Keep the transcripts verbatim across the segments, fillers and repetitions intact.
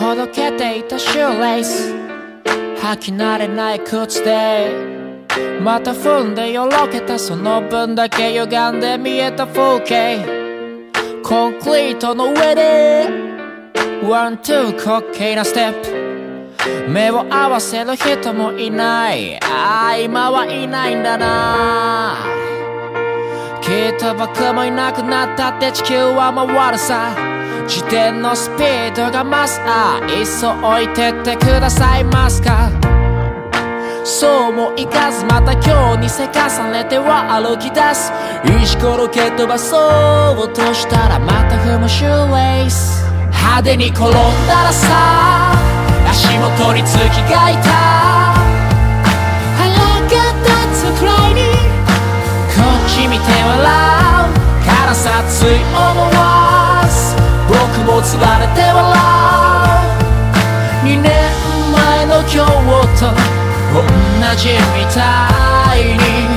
届けていたシューレース履き慣れない靴でまた踏んでよろけたその分だけ歪んで見えた風景コンクリートの上でワンツー滑稽なステップ目を合わせる人もいないああ今はいないんだなきっと僕もいなくなったって地球は回るさ自転のスピードが増すあいっそ置いてってくださいますかそうもいかずまた今日にせかされては歩き出す石ころ蹴飛ばそうとしたらまた踏むシューレース派手に転んだらさ足元に月がいた腹が立つくらいにこっち見て笑うからさつい思わず僕もつられて笑うにねんまえの今日と同じみたいに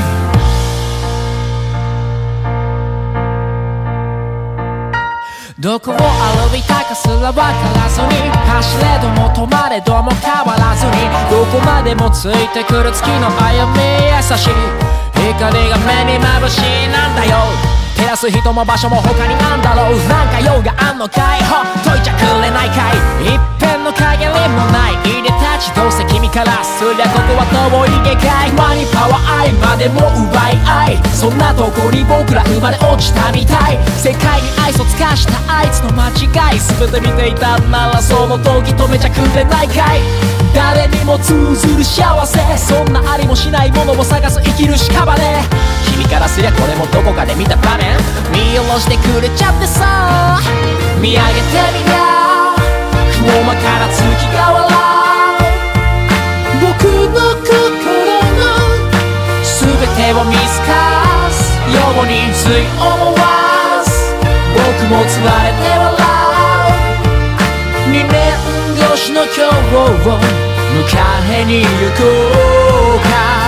どこを歩いたかすらわからずに走れども止まれども変わらずにどこまでもついてくる月の歩み優しい光が目に眩しいなんだよ照らす人も場所も他になんだろうなんか用があんのかいほ解いちゃくれないかい一片の陰りもない入れたちどうせ君からすりゃここは遠い下界マニパワー愛までも奪い合いそんなとこに僕ら生まれ落ちたみたい世界に愛想つかしたあいつの間違い全て見ていたならその時止めちゃくれないかい誰にも通ずる幸せそんなありもしないものを探す生きる屍君からすりゃこれもどこかで見た場面見下ろしてくれちゃってさ見上げてみりゃ雲間から月が笑う僕の心の全てを見透かすようについ思わず僕もつられて笑うにねん越しの今日を迎えに行こうか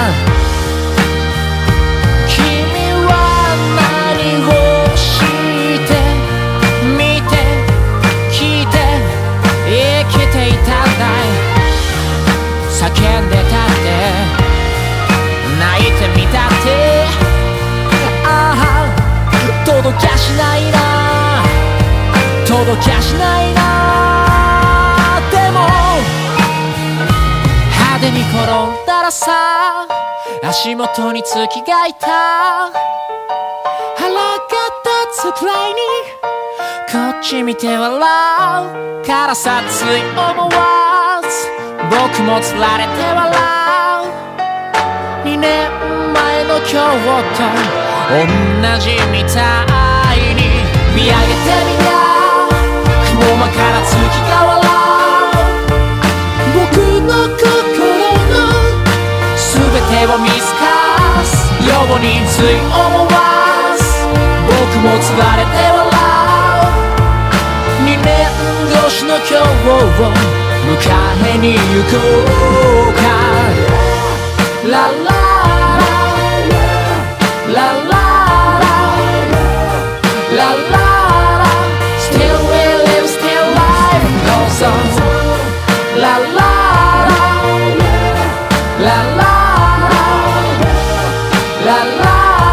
叫んでたって泣いてみたってああ届きゃしないな届きゃしないなでも派手に転んだらさ足元に月がいた腹が立つくらいにこっち見て笑うからさつい思わず僕もつられて笑うにねんまえの今日と同じみたいに見上げてみりゃ雲間から月が笑う僕の心の全てを見透かすようについ思わず僕もつられて笑うにねん越しの今日を迎えに行こうかラララララララ Still we live, still life goes on ラララララララ